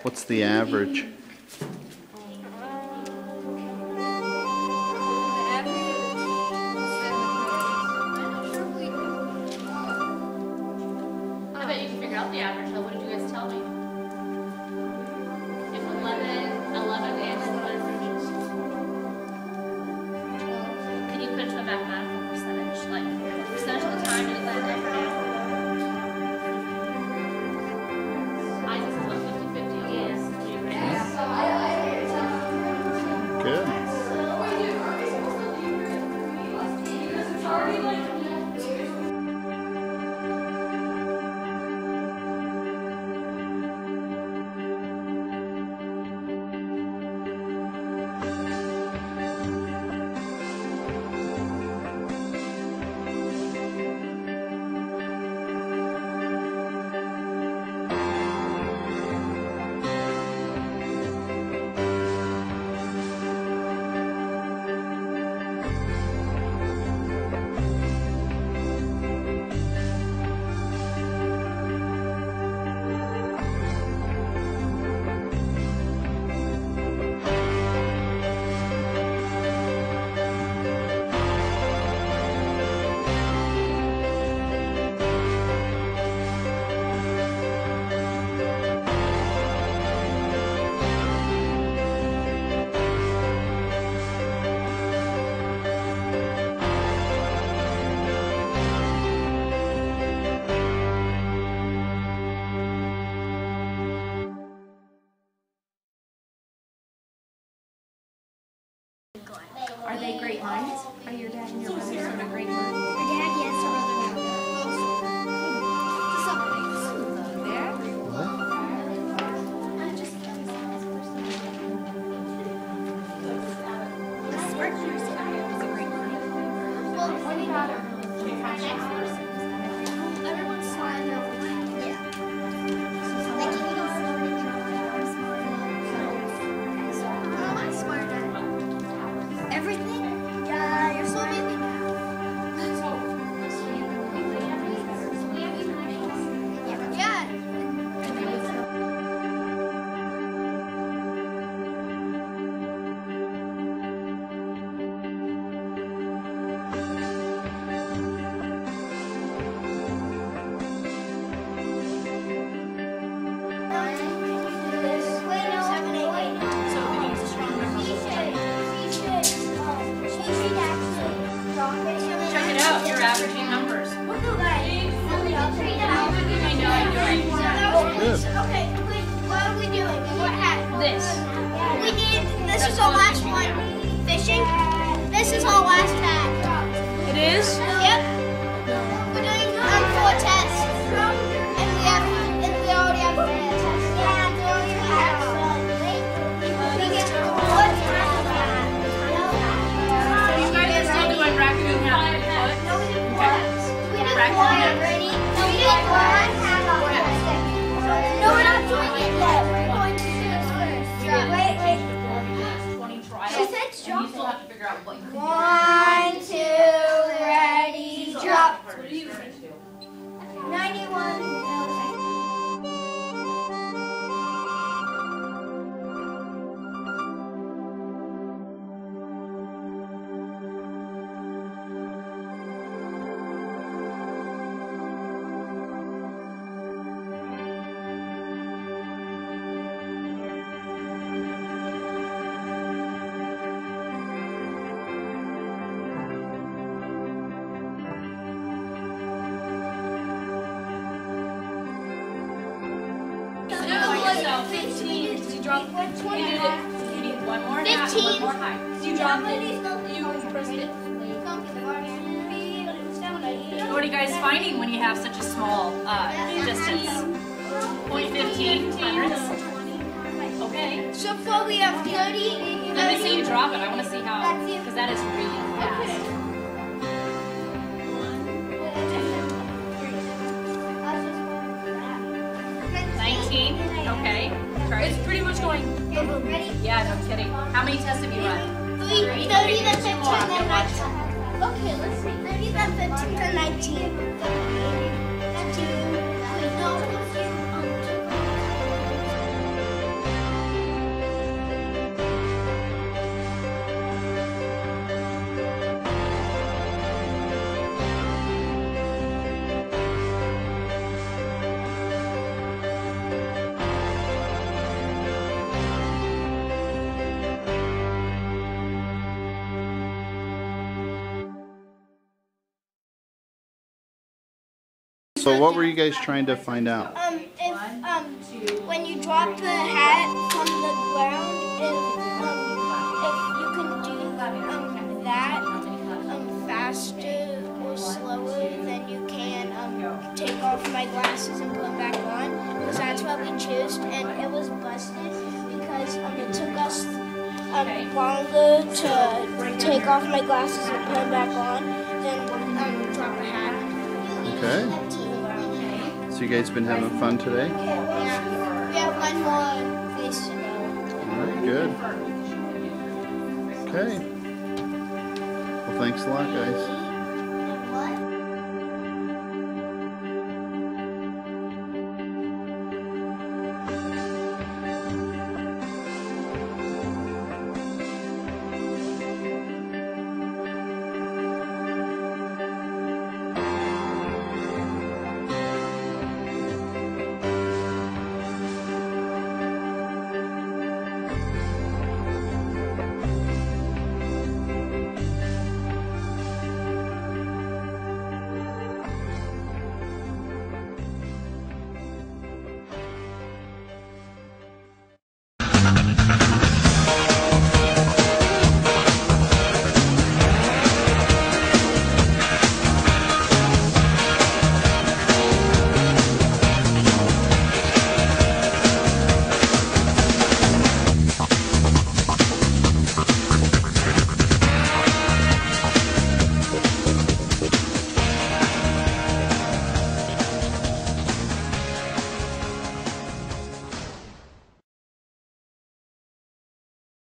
What's the average? I bet you can figure out the average though. What did you guys tell me? If 11 answers, can you put it to a mathematical percentage? Like, percentage of the time did it go up or down? Isaac's is what, 50-50? Yes. Good. Are they great minds? Are your dad and your brother sort of great minds? Our dad, yes, our brother, no. There? Mrs. Berkshire was a great mind. Well, what about her? Everyone's smart. Yeah. Like, you know, I'm smart. No, I'm smart. Everything? Yeah, you're so busy now. Yeah. Check it out, you're averaging numbers. I know. Good. Okay, what are we doing? What happened? This. This is our last one. Fishing. This is our last tag. It is? Yep. We're doing 4 tests. And we already have 4 tests. Yeah, we already have we get 4 So you guys are still doing raccoon hat. No, we did 4. We did 1 already. No, we did 1. No, we're not doing it yet. We're going to do this first. Wait. 20 trials. She said You drop still have to figure out what you can do. 1, 2, ready, drop. What are you going to do? 91. So 15. Did you drop? You did it. You need one more. 15. One more high. You dropped it. You pressed it. What are you guys finding when you have such a small distance? 0.15 hundredths. Okay. So far we have 30. Let me see you drop it. I want to see how, because that is really fast. 19. Okay. Try it. It's pretty much going. Ready? Yeah, no kidding. How many tests have you run? 30, Okay, then do 15, two more. then Okay, 19. Okay, let's see. 30, then 15, then 19. 19. Wait, no. So what were you guys trying to find out? If when you drop the hat from the ground, if you can do that faster or slower than you can take off my glasses and put them back on, because that's what we chose, and it was busted because it took us longer to take off my glasses and put them back on than drop a hat. Okay. So you guys been having fun today? Yeah. We have one more place to go. Alright, good. Okay. Well, thanks a lot, guys.